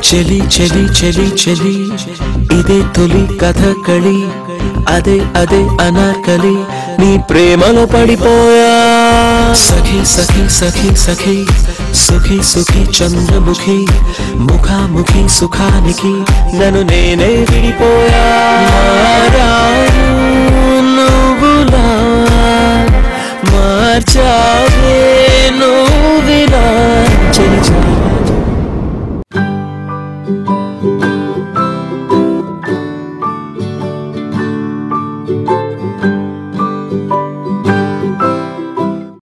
చలి చలి చలి చలి ఇదే తొలి కథకళి అదే అదే అనార్కలి నీ ప్రేమలో పడిపోయా సఖీ సఖీ సఖీ సఖీ సుఖీ సుఖీ చంద్రముఖి ముఖాముఖి సుఖానికి నన్ను నేనే విడిపోయా